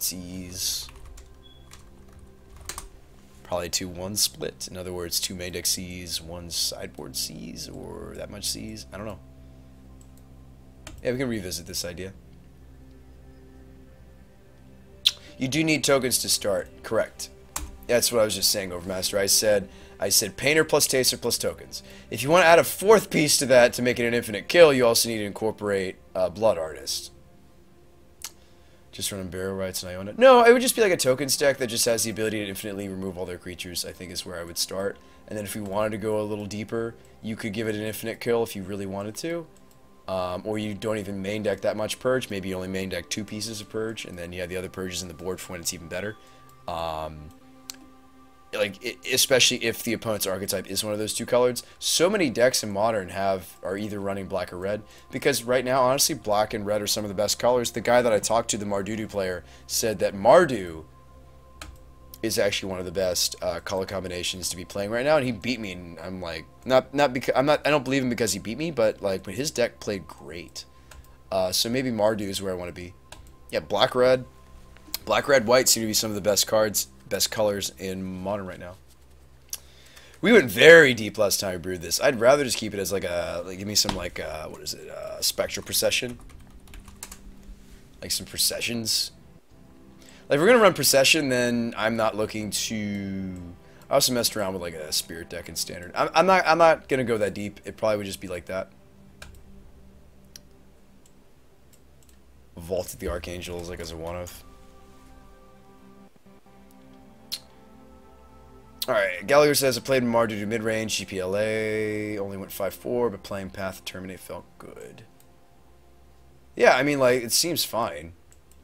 Thoughtseize. Probably 2-1 split. In other words, 2 main deck C's, 1 sideboard C's, or that much C's. I don't know. Yeah, we can revisit this idea. You do need tokens to start. Correct. That's what I was just saying, Overmaster. I said Painter plus Taster plus tokens. If you want to add a 4th piece to that to make it an infinite kill, you also need to incorporate Blood Artist. Just run Burial Rites and Iona. No, it would just be like a tokens deck that just has the ability to infinitely remove all their creatures, I think is where I would start. And then if we wanted to go a little deeper, you could give it an infinite kill if you really wanted to. Or you don't even main deck that much Purge. Maybe you only main deck 2 pieces of Purge, and then you have the other Purges in the board for when it's even better. Especially if the opponent's archetype is one of those 2 colors. So many decks in Modern are either running black or red, because right now, honestly, black and red are some of the best colors. The guy that I talked to, the Mardu player, said that Mardu is actually one of the best color combinations to be playing right now, and he beat me. And I'm like, not because I don't believe him because he beat me, but like, but his deck played great. So maybe Mardu is where I want to be. Yeah, black, red, white seem to be some of the best cards. Best colors in Modern right now. We went very deep last time we brewed this. I'd rather just keep it as like a, give me some like, what is it, Spectral Procession. Like some Processions. Like if we're going to run Procession, then I'm not looking to, I also messed around with like a Spirit deck in Standard. I'm not going to go that deep. It probably would just be like that. Vaulted the Archangels like as a one-of. Alright, Gallagher says, I played Mardu to mid-range, GPLA, only went 5-4, but playing Path to Terminate felt good. Yeah, I mean, like, it seems fine.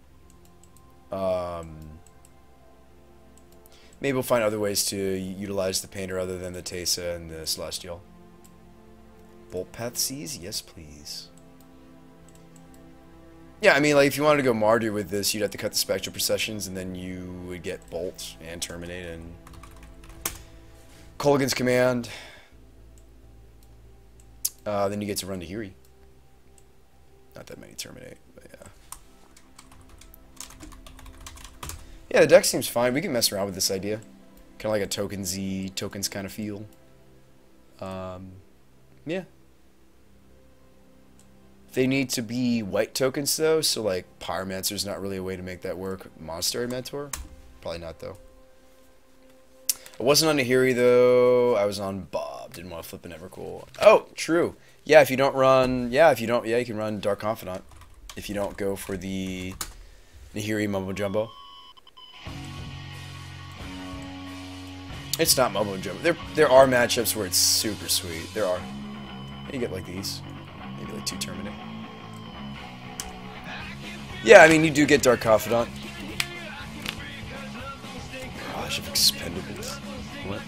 Maybe we'll find other ways to utilize the Painter other than the Teysa and the Celestial. Bolt Path Seas? Yes, please. Yeah, I mean, like, if you wanted to go Mardu with this, you'd have to cut the Spectral Processions, and then you would get Bolt and Terminate and Kolaghan's Command. Then you get to run to Nahiri. Not that many Terminate, but yeah. Yeah, the deck seems fine. We can mess around with this idea. Kind of like a tokens kind of feel. Yeah. They need to be white tokens, though, so, like, Pyromancer's not really a way to make that work. Monastery Mentor? Probably not, though. I wasn't on Nahiri, though. I was on Bob. Didn't want to flip an Evercool. Oh, true. Yeah, if you don't run... Yeah, you can run Dark Confidant. If you don't go for the Nahiri Mumbo Jumbo. It's not Mumbo Jumbo. There are matchups where it's super sweet. There are. You get like these. Maybe like 2 Terminate. Yeah, I mean, you do get Dark Confidant. Gosh, of Expendables. What?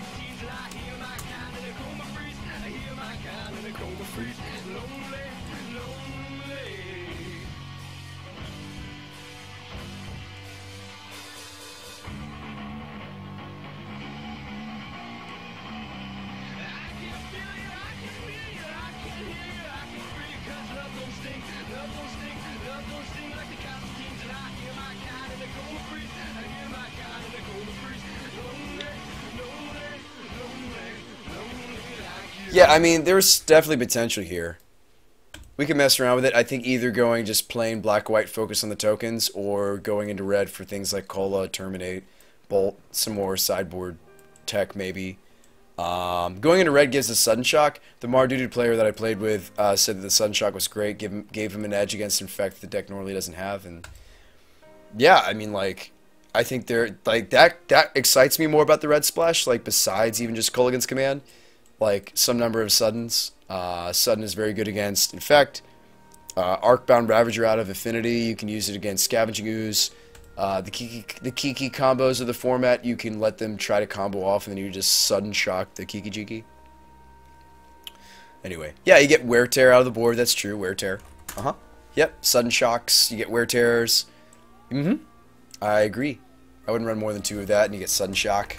Yeah, I mean, there's definitely potential here. We can mess around with it. I think either going just plain black-white, focus on the tokens, or going into red for things like Cola, Terminate, Bolt, some more sideboard tech, maybe. Going into red gives a Sudden Shock. The Mardu player that I played with said that the Sudden Shock was great, gave him an edge against Infect the deck normally doesn't have, and yeah, I mean, like, I think that excites me more about the red splash, like, besides even just Kolaghan's Command. Like, some number of Suddens. Sudden is very good against Infect. Arcbound Ravager out of Affinity. You can use it against Scavenging Ooze. The Kiki combos of the format, you can let them try to combo off, and then you just Sudden Shock the Kiki Jiki. Anyway, yeah, you get Wear Tear out of the board. That's true, Wear Tear. Yep, Sudden Shocks. You get Wear Tears. I agree. I wouldn't run more than 2 of that, and you get Sudden Shock.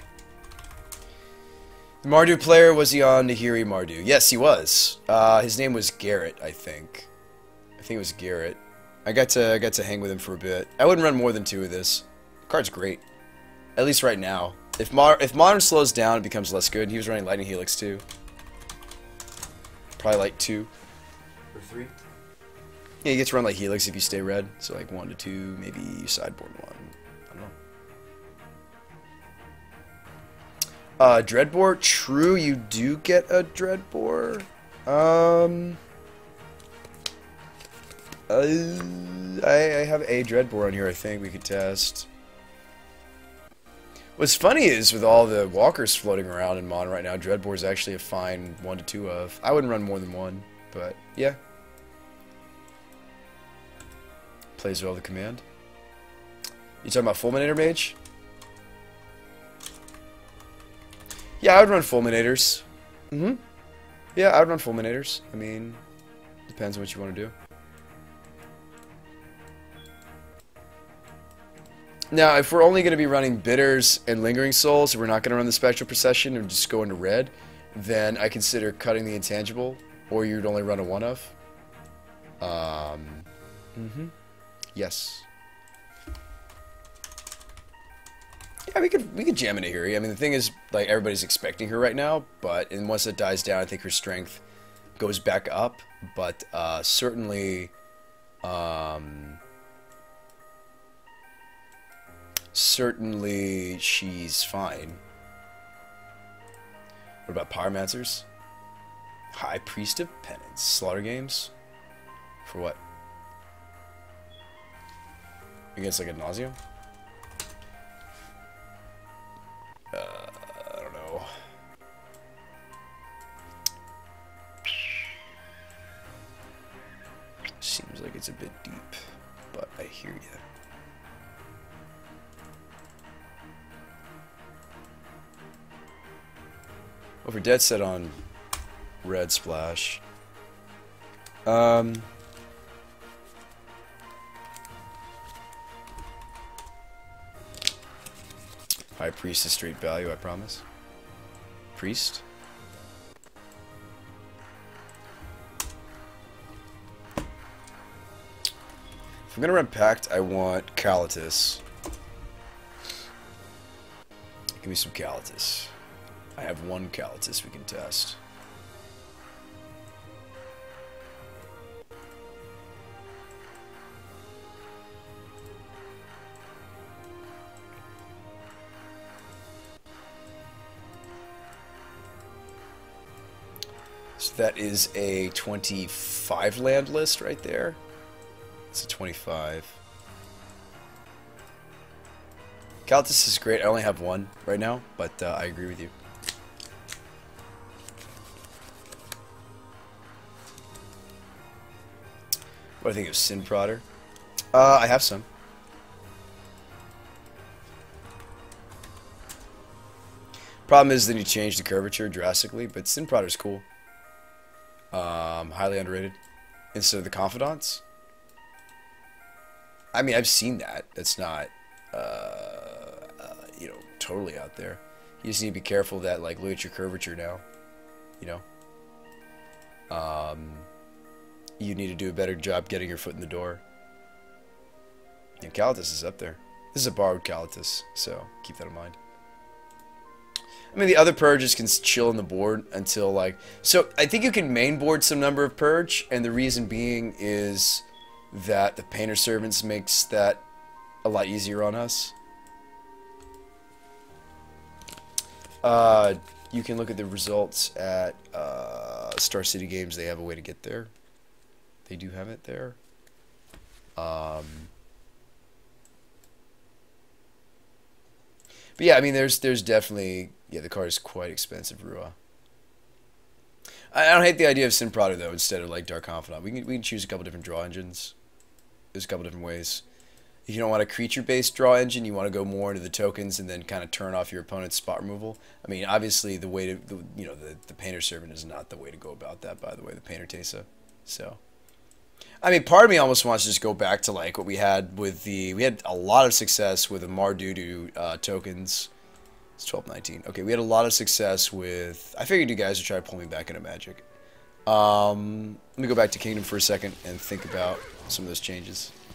The Mardu player, was he on Nahiri Mardu? Yes, he was. His name was Garrett, I think. I think it was Garrett. I got to hang with him for a bit. I wouldn't run more than 2 of this. The card's great. At least right now. If Modern slows down, it becomes less good. He was running Lightning Helix too. Probably like 2 or 3. Yeah, you get to run like Helix if you stay red. So like 1 to 2, maybe you sideboard 1. I don't know. Dreadbore. True, you do get a Dreadbore. I have a Dreadbore on here. I think we could test. What's funny is with all the walkers floating around in Modern right now, Dreadbore is actually a fine 1 to 2 of. I wouldn't run more than 1, but yeah. Plays well the command. You talking about Fulminator Mage? Yeah, I would run Fulminators. Yeah, I would run Fulminators. I mean, depends on what you want to do. Now, if we're only going to be running Bitters and Lingering Souls, if we're not going to run the Spectral Procession and just go into red, then I consider cutting the Intangible, or you'd only run a 1-of. Yes. Yeah, we could jam into Huri. I mean, the thing is, like, everybody's expecting her right now, but once it dies down, I think her strength goes back up. But certainly, certainly she's fine. What about Pyromancers? High Priest of Penance. Slaughter Games? For what? Against like a Nauseam? I don't know. Seems like it's a bit deep, but I hear you. Well, if we're dead set on red splash, High Priest is straight value, I promise. Priest. If I'm gonna run Pact, I want Kalitas. Give me some Kalitas. I have 1 Kalitas we can test. So that is a 25 land list right there. It's a 25. Kalitas is great. I only have 1 right now, but I agree with you. What do I think of Sin Prodder? I have some. Problem is then you change the curvature drastically, but Sin Prodder is cool. Highly underrated. Instead of the Confidants. I mean, I've seen that. It's not, you know, totally out there. You just need to be careful that, like, look at your curvature now. You know? You need to do a better job getting your foot in the door. And Kalitas is up there. This is a borrowed Kalitas, so keep that in mind. I mean, the other purges can chill on the board until, like... So, I think you can main board some number of purge, and the reason being is that the Painter Servants makes that a lot easier on us. You can look at the results at Star City Games. They have a way to get there. They do have it there. But yeah, I mean, there's definitely... Yeah, the card is quite expensive, Rua. I don't hate the idea of Sin Prodder, though, instead of, like, Dark Confidant. We can choose a couple different draw engines. There's a couple different ways. If you don't want a creature-based draw engine, you want to go more into the tokens and then kind of turn off your opponent's spot removal. I mean, obviously, the way to... You know, the Painter Servant is not the way to go about that, by the way, the Painter Tesa. So... I mean, part of me almost wants to just go back to, like, what we had with the... We had a lot of success with the Mardudu tokens. It's 12-19. Okay, we had a lot of success with... I figured you guys would try to pull me back into Magic. Let me go back to Kingdom for a second and think about some of those changes.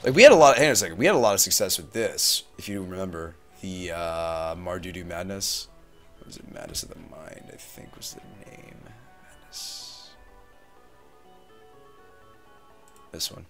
Like we had a lot. Hang on a second. We had a lot of success with this. If you remember the Mardudu Madness. What was it? Madness of the Mind, I think was the name. Madness. This one.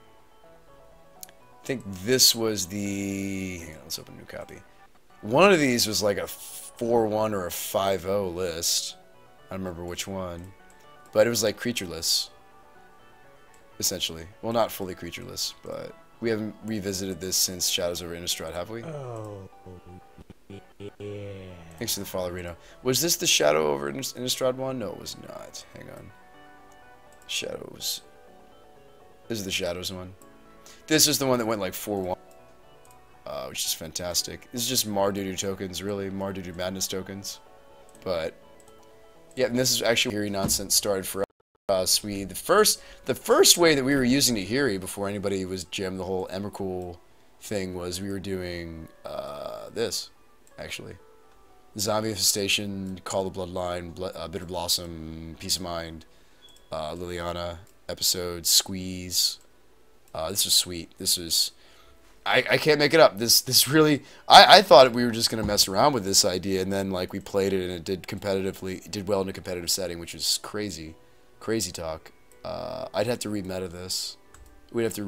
I think this was the. Hang on, let's open a new copy. One of these was like a 4-1 or a 5-0 list. I don't remember which one, but it was like creatureless. Essentially. Well, not fully creatureless, but we haven't revisited this since Shadows over Innistrad, have we? Oh, yeah. Thanks to the follow, Reno. Was this the Shadow over Innistrad one? No, it was not. Hang on. Shadows. This is the Shadows one. This is the one that went like 4-1. Which is fantastic. This is just Mardudu tokens, really. Mardudu Madness tokens. But, yeah, and this is actually Nahiri nonsense started for us. The first way that we were using Nahiri before anybody was jammed the whole Emrakul thing was we were doing this, actually. Zombie Infestation, Call the Bloodline, Bitter Blossom, Peace of Mind, Liliana episode, Squeeze. This was sweet. This was... I can't make it up. This really... I thought we were just going to mess around with this idea, and then like we played it, and it did well in a competitive setting, which is crazy. Crazy talk. I'd have to re-meta this. We would have to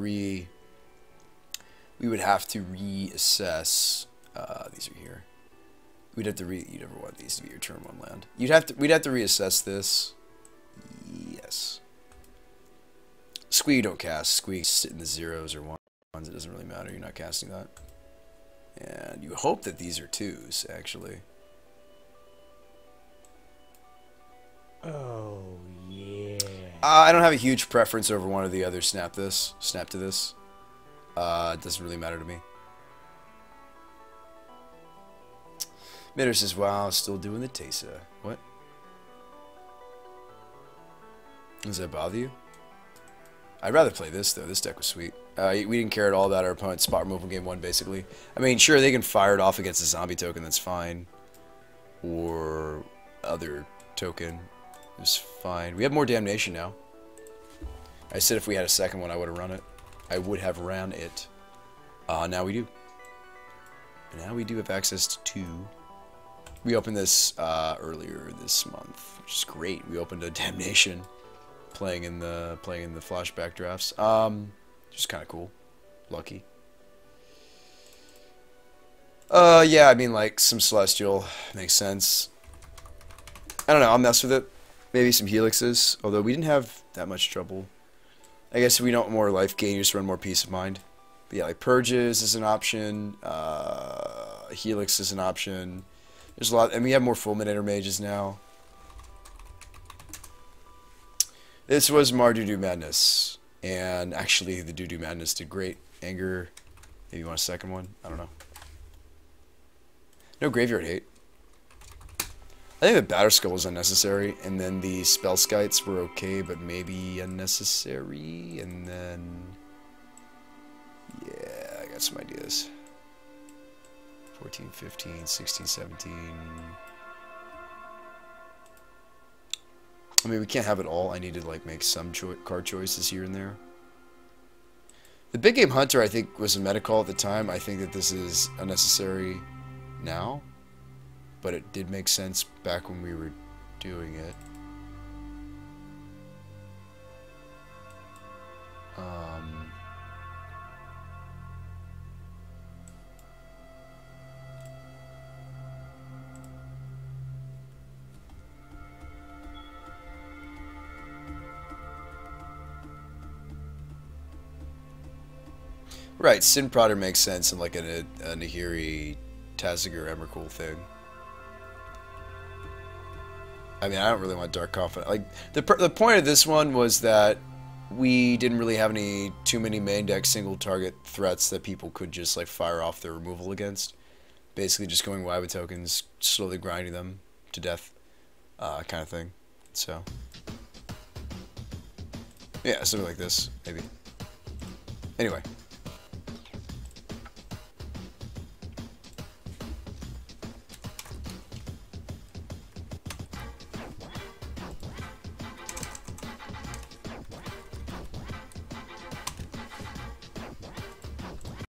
reassess. These are here. We'd have to you never want these to be your turn 1 land. We'd have to reassess this. Yes. Squee you don't cast. Squee sit in the 0s or 1s. It doesn't really matter. You're not casting that. And you hope that these are 2s, actually. Oh, yeah. I don't have a huge preference over one or the other. Snap to this. It doesn't really matter to me. Mitter says, wow, still doing the Tesa. What? Does that bother you? I'd rather play this, though. This deck was sweet. We didn't care at all about our opponent's spot removal game 1, basically. I mean, sure, they can fire it off against a zombie token, that's fine. Or other token. It's fine. We have more Damnation now. I said if we had a second one, I would have run it. I would have ran it. Now we do. Now we do have access to 2. We opened this earlier this month, which is great. We opened a Damnation, playing in the flashback drafts. Just kind of cool. Lucky. Yeah, I mean, like, some Celestial makes sense. I don't know, I'll mess with it. Maybe some Helixes, although we didn't have that much trouble. I guess if we don't want more life gain, you just run more Peace of Mind. But yeah, like, Purges is an option. Helix is an option. There's a lot, and we have more Fulminator Mages now. This was Mardudu Madness. And actually, the Dudu Madness did great. Anger, maybe you want a second one? I don't know. No Graveyard Hate. I think the Batterskull was unnecessary, and then the Spell Skites were okay, but maybe unnecessary, and then... yeah, I got some ideas. 14, 15, 16, 17... I mean, we can't have it all. I need to, like, make some card choices here and there. The Big Game Hunter, I think, was a meta call at the time. I think that this is unnecessary now. But it did make sense back when we were doing it. Right, Sin Prodder makes sense in like a Nahiri, Tazagur, Emrakul thing. I mean, I don't really want Dark Confidant. Like, the point of this one was that we didn't really have too many main deck single target threats that people could just like fire off their removal against. Basically just going wide with tokens, slowly grinding them to death, kind of thing. So, yeah, something like this, maybe. Anyway.